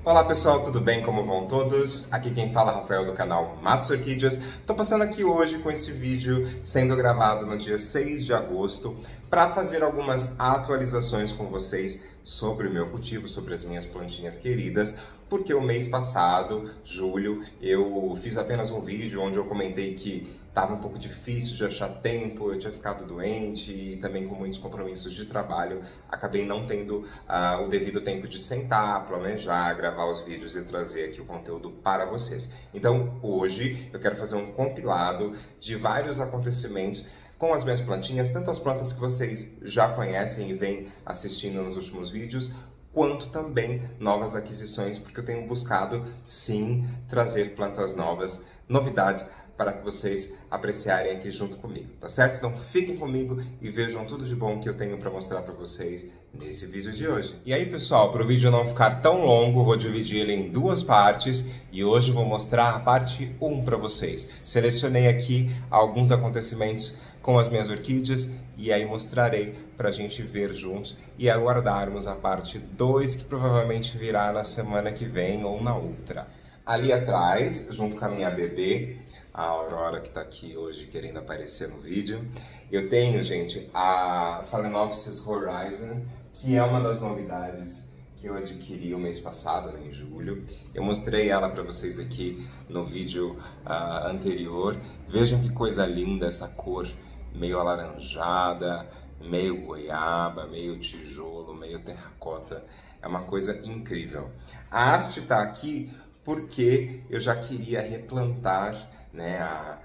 Olá pessoal, tudo bem? Como vão todos? Aqui quem fala é Rafael do canal Matos Orquídeas. Tô passando aqui hoje com esse vídeo sendo gravado no dia 6 de agosto para fazer algumas atualizações com vocês sobre o meu cultivo, sobre as minhas plantinhas queridas, porque o mês passado, julho, eu fiz apenas um vídeo onde eu comentei que estava um pouco difícil de achar tempo, eu tinha ficado doente e também com muitos compromissos de trabalho, acabei não tendo o devido tempo de sentar, planejar, gravar os vídeos e trazer aqui o conteúdo para vocês. Então hoje eu quero fazer um compilado de vários acontecimentos com as minhas plantinhas, tanto as plantas que vocês já conhecem e vêm assistindo nos últimos vídeos, quanto também novas aquisições, porque eu tenho buscado sim trazer plantas novas, novidades, para que vocês apreciarem aqui junto comigo, tá certo? Então fiquem comigo e vejam tudo de bom que eu tenho para mostrar para vocês nesse vídeo de hoje. E aí pessoal, para o vídeo não ficar tão longo, vou dividir ele em duas partes e hoje vou mostrar a parte 1 para vocês. Selecionei aqui alguns acontecimentos com as minhas orquídeas e aí mostrarei para a gente ver juntos e aguardarmos a parte 2 que provavelmente virá na semana que vem ou na outra. Ali atrás, junto com a minha bebê, a Aurora, que está aqui hoje querendo aparecer no vídeo. Eu tenho, gente, a Phalaenopsis Horizon, que é uma das novidades que eu adquiri o mês passado, né, em julho. Eu mostrei ela para vocês aqui no vídeo anterior. Vejam que coisa linda essa cor, meio alaranjada, meio goiaba, meio tijolo, meio terracota. É uma coisa incrível. A haste está aqui porque eu já queria replantar, né,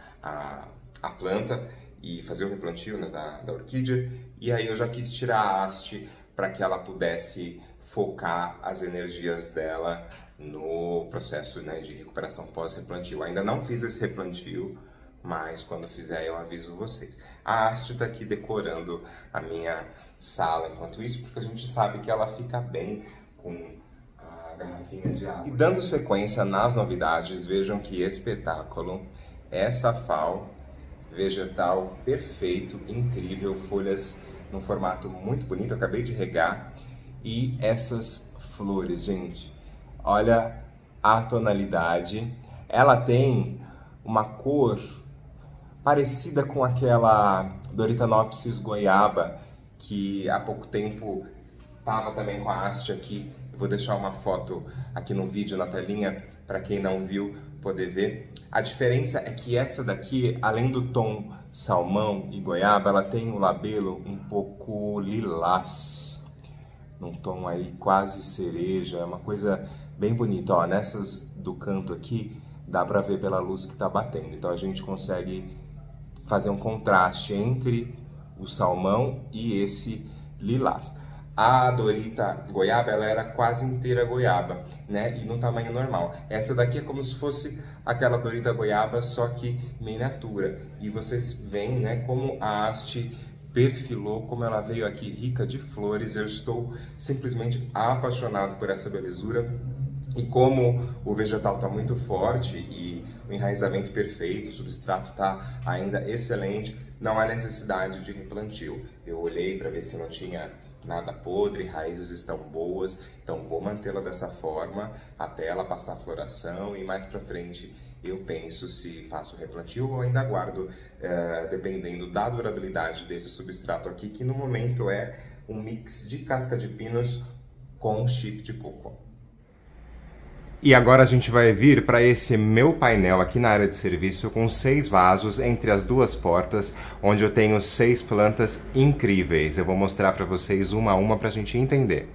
a planta e fazer o replantio, né, da orquídea, e aí eu já quis tirar a haste para que ela pudesse focar as energias dela no processo, né, de recuperação pós-replantio. Ainda não fiz esse replantio, mas quando fizer eu aviso vocês. A haste está aqui decorando a minha sala enquanto isso, porque a gente sabe que ela fica bem com garrafinha de água. E dando sequência nas novidades, vejam que espetáculo, essa FAO vegetal perfeito, incrível, folhas num formato muito bonito, eu acabei de regar, e essas flores, gente, olha a tonalidade, ela tem uma cor parecida com aquela Dorythanopsis goiaba, que há pouco tempo estava também com a haste aqui. Vou deixar uma foto aqui no vídeo, na telinha, para quem não viu poder ver. A diferença é que essa daqui, além do tom salmão e goiaba, ela tem um labelo um pouco lilás, num tom aí quase cereja, é uma coisa bem bonita. Ó, nessas do canto aqui, dá para ver pela luz que está batendo, então a gente consegue fazer um contraste entre o salmão e esse lilás. A Dorita goiaba, ela era quase inteira goiaba, né? E num tamanho normal. Essa daqui é como se fosse aquela Dorita goiaba, só que miniatura. E vocês veem, né, como a haste perfilou, como ela veio aqui rica de flores. Eu estou simplesmente apaixonado por essa belezura. E como o vegetal está muito forte e o enraizamento perfeito, o substrato está ainda excelente, não há necessidade de replantio. Eu olhei para ver se não tinha nada podre, raízes estão boas, então vou mantê-la dessa forma até ela passar a floração e mais para frente eu penso se faço replantio ou ainda aguardo, dependendo da durabilidade desse substrato aqui, que no momento é um mix de casca de pinos com chip de coco. E agora a gente vai vir para esse meu painel aqui na área de serviço com 6 vasos entre as duas portas, onde eu tenho 6 plantas incríveis. Eu vou mostrar para vocês uma a uma para a gente entender.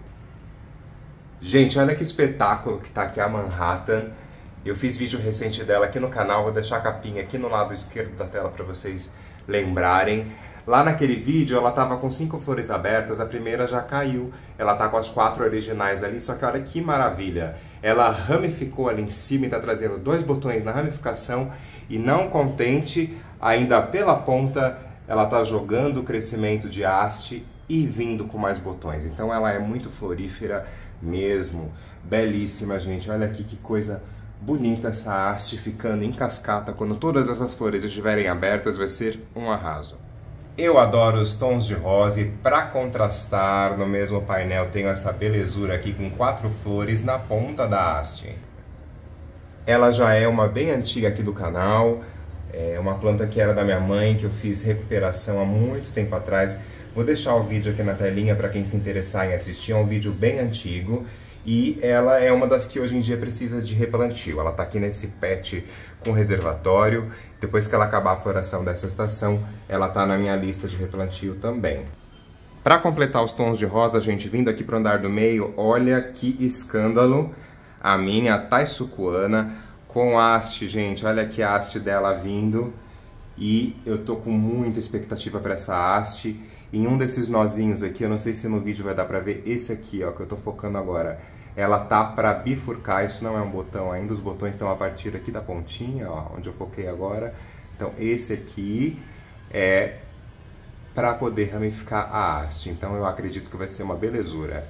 Gente, olha que espetáculo que tá aqui a Manhattan. Eu fiz vídeo recente dela aqui no canal, vou deixar a capinha aqui no lado esquerdo da tela para vocês lembrarem. Lá naquele vídeo ela tava com 5 flores abertas, a primeira já caiu, ela tá com as 4 originais ali, só que olha que maravilha. Ela ramificou ali em cima e está trazendo 2 botões na ramificação e não contente, ainda pela ponta, ela está jogando o crescimento de haste e vindo com mais botões. Então ela é muito florífera mesmo, belíssima, gente. Olha aqui que coisa bonita essa haste ficando em cascata. Quando todas essas flores estiverem abertas, vai ser um arraso. Eu adoro os tons de rosa e para contrastar no mesmo painel tenho essa belezura aqui com 4 flores na ponta da haste. Ela já é uma bem antiga aqui do canal, é uma planta que era da minha mãe, que eu fiz recuperação há muito tempo atrás. Vou deixar o vídeo aqui na telinha para quem se interessar em assistir, é um vídeo bem antigo. E ela é uma das que hoje em dia precisa de replantio. Ela está aqui nesse pet com reservatório. Depois que ela acabar a floração dessa estação, ela está na minha lista de replantio também. Para completar os tons de rosa, gente, vindo aqui para o andar do meio, olha que escândalo. A minha Taisucuana com haste, gente. Olha aqui a haste dela vindo. E eu tô com muita expectativa para essa haste. Em um desses nozinhos aqui, eu não sei se no vídeo vai dar para ver, esse aqui, ó, que eu tô focando agora. Ela tá para bifurcar, isso não é um botão ainda, os botões estão a partir aqui da pontinha, ó, onde eu foquei agora. Então esse aqui é para poder ramificar a haste, então eu acredito que vai ser uma belezura.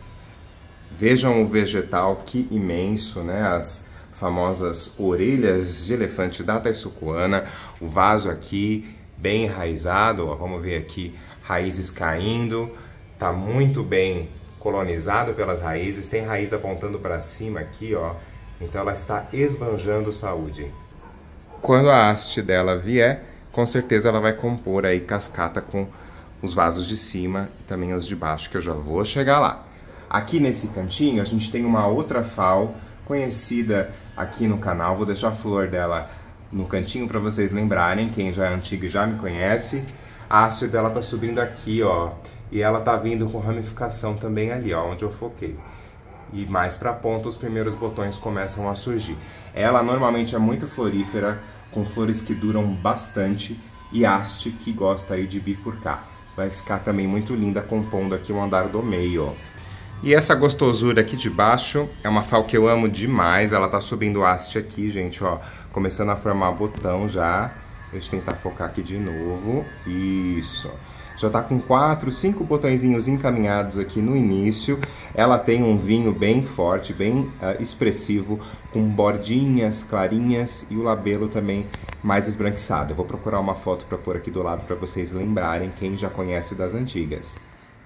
Vejam o vegetal, que imenso, né? As famosas orelhas de elefante da Taisucuana, o vaso aqui bem enraizado, ó, vamos ver aqui, raízes caindo, tá muito bem colonizado pelas raízes, tem raiz apontando para cima aqui, ó, então ela está esbanjando saúde. Quando a haste dela vier, com certeza ela vai compor aí cascata com os vasos de cima e também os de baixo, que eu já vou chegar lá. Aqui nesse cantinho a gente tem uma outra FAO conhecida aqui no canal, vou deixar a flor dela no cantinho para vocês lembrarem, quem já é antigo e já me conhece. A haste dela tá subindo aqui, ó, e ela tá vindo com ramificação também ali, ó, onde eu foquei. E mais pra ponta os primeiros botões começam a surgir. Ela normalmente é muito florífera, com flores que duram bastante e haste que gosta aí de bifurcar. Vai ficar também muito linda compondo aqui o andar do meio, ó. E essa gostosura aqui de baixo é uma FAO que eu amo demais, ela tá subindo haste aqui, gente, ó, começando a formar botão já. Deixa eu tentar focar aqui de novo. Isso. Já tá com 4, 5 botõezinhos encaminhados aqui no início. Ela tem um vinho bem forte, bem expressivo, com bordinhas clarinhas e o labelo também mais esbranquiçado. Eu vou procurar uma foto para pôr aqui do lado para vocês lembrarem, quem já conhece das antigas.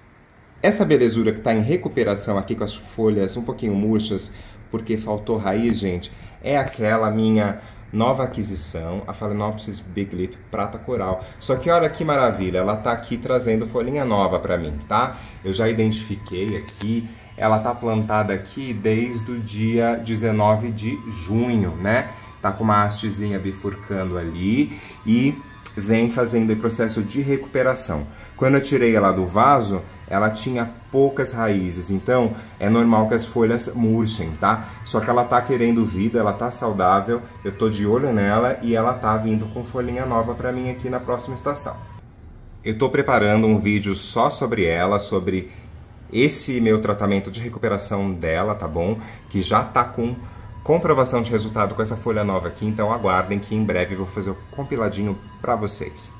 Essa belezura que está em recuperação aqui com as folhas um pouquinho murchas, porque faltou raiz, gente, é aquela minha nova aquisição, a Phalaenopsis Big Lip Prata Coral. Só que olha que maravilha, ela tá aqui trazendo folhinha nova para mim, tá? Eu já identifiquei aqui, ela tá plantada aqui desde o dia 19 de junho, né? Tá com uma hastezinha bifurcando ali e vem fazendo o processo de recuperação. Quando eu tirei ela do vaso, ela tinha poucas raízes, então é normal que as folhas murchem, tá? Só que ela tá querendo vida, ela tá saudável, eu tô de olho nela e ela tá vindo com folhinha nova pra mim aqui na próxima estação. Eu tô preparando um vídeo só sobre ela, sobre esse meu tratamento de recuperação dela, tá bom? Que já tá com comprovação de resultado com essa folha nova aqui, então aguardem que em breve eu vou fazer o compiladinho pra vocês.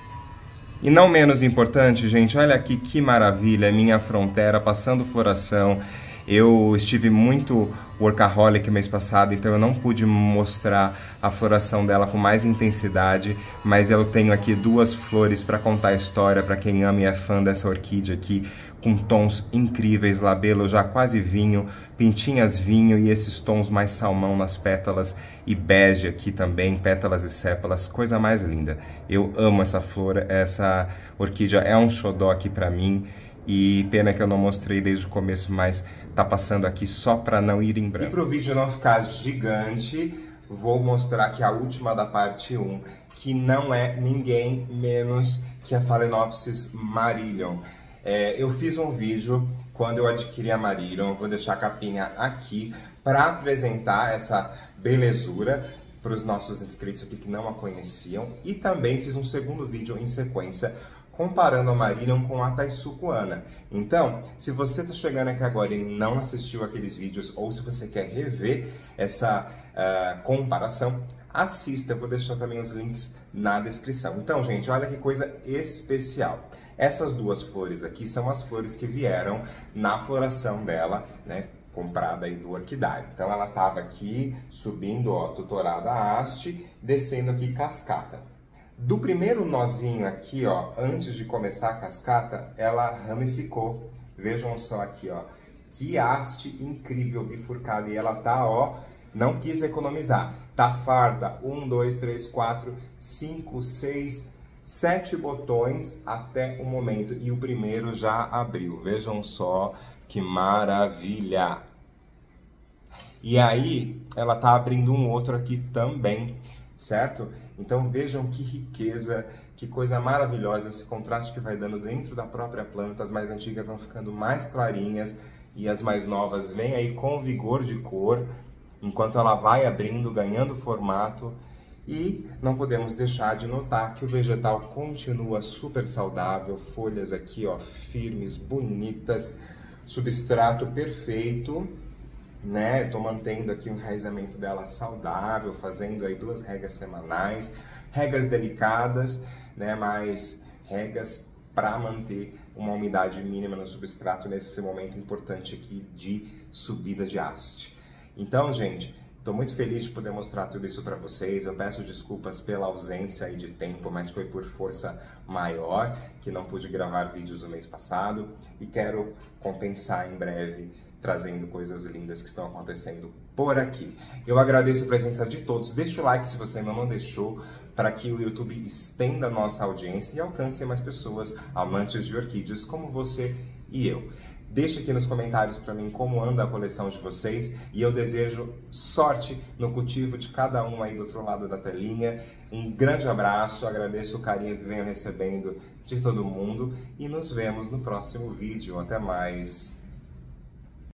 E não menos importante, gente, olha aqui que maravilha, minha Frontera passando floração. Eu estive muito workaholic mês passado, então eu não pude mostrar a floração dela com mais intensidade, mas eu tenho aqui 2 flores para contar a história para quem ama e é fã dessa orquídea aqui, com tons incríveis, labelo já quase vinho, pintinhas vinho e esses tons mais salmão nas pétalas e bege aqui também, pétalas e sépalas, coisa mais linda. Eu amo essa flor, essa orquídea é um xodó aqui para mim. E pena que eu não mostrei desde o começo, mas tá passando aqui só para não ir em branco. E pro vídeo não ficar gigante, vou mostrar aqui a última da parte 1, que não é ninguém menos que a Phalaenopsis Marillion. Eu fiz um vídeo quando eu adquiri a Marillion, vou deixar a capinha aqui, para apresentar essa belezura para os nossos inscritos aqui que não a conheciam. E também fiz um segundo vídeo em sequência, comparando a Marillion com a Taisucuana. Então, se você está chegando aqui agora e não assistiu aqueles vídeos, ou se você quer rever essa comparação, assista, eu vou deixar também os links na descrição. Então, gente, olha que coisa especial. Essas 2 flores aqui são as flores que vieram na floração dela, né, comprada aí do orquidário. Então, ela estava aqui subindo, ó, tutorada a haste, descendo aqui cascata. Do primeiro nozinho aqui, ó, antes de começar a cascata, ela ramificou. Vejam só aqui, ó, que haste incrível bifurcada. E ela tá, ó, não quis economizar. Tá farda, 1, 2, 3, 4, 5, 6, 7 botões até o momento. E o primeiro já abriu. Vejam só que maravilha! E aí, ela tá abrindo um outro aqui também, certo? Então vejam que riqueza, que coisa maravilhosa esse contraste que vai dando dentro da própria planta. As mais antigas vão ficando mais clarinhas e as mais novas vêm aí com vigor de cor, enquanto ela vai abrindo, ganhando formato. E não podemos deixar de notar que o vegetal continua super saudável, folhas aqui, ó, firmes, bonitas, substrato perfeito, né? Tô mantendo aqui o enraizamento dela saudável, fazendo aí 2 regas semanais, regas delicadas, né? Mas regas para manter uma umidade mínima no substrato nesse momento importante aqui de subida de haste. Então, gente, estou muito feliz de poder mostrar tudo isso para vocês. Eu peço desculpas pela ausência aí de tempo, mas foi por força maior que não pude gravar vídeos no mês passado e quero compensar em breve trazendo coisas lindas que estão acontecendo por aqui. Eu agradeço a presença de todos. Deixa o like se você ainda não deixou, para que o YouTube estenda a nossa audiência e alcance mais pessoas amantes de orquídeas como você e eu. Deixe aqui nos comentários para mim como anda a coleção de vocês e eu desejo sorte no cultivo de cada um aí do outro lado da telinha. Um grande abraço, agradeço o carinho que venho recebendo de todo mundo e nos vemos no próximo vídeo. Até mais!